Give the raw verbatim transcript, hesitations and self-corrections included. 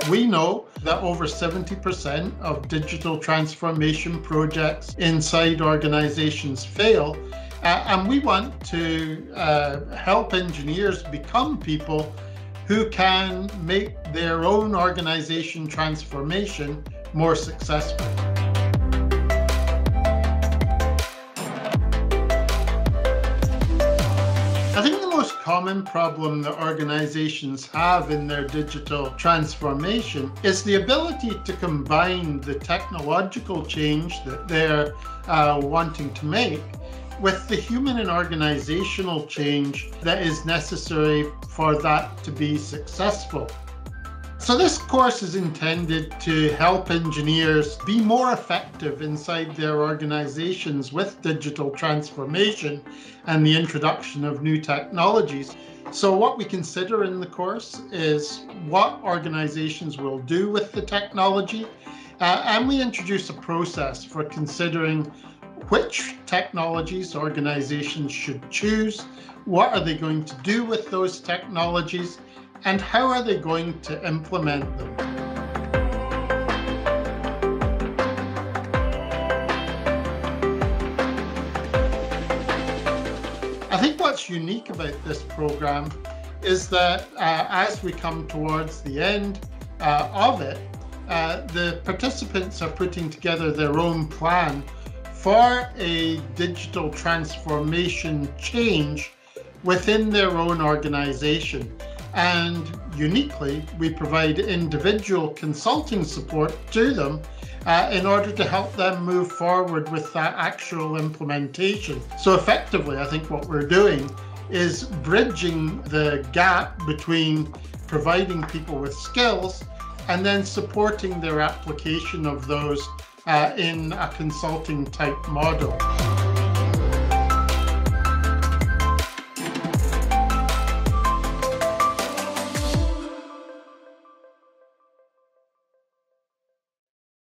We know that over seventy percent of digital transformation projects inside organizations fail, uh, and we want to uh, help engineers become people who can make their own organization transformation more successful. I think the most common problem that organizations have in their digital transformation is the ability to combine the technological change that they're uh, wanting to make with the human and organizational change that is necessary for that to be successful. So this course is intended to help engineers be more effective inside their organizations with digital transformation and the introduction of new technologies. So what we consider in the course is what organizations will do with the technology, uh, and we introduce a process for considering which technologies organizations should choose, what are they going to do with those technologies, and how are they going to implement them? I think what's unique about this program is that uh, as we come towards the end uh, of it, uh, the participants are putting together their own plan for a digital transformation change within their own organization. And uniquely, we provide individual consulting support to them uh, in order to help them move forward with that actual implementation. So effectively, I think what we're doing is bridging the gap between providing people with skills and then supporting their application of those uh, in a consulting type model.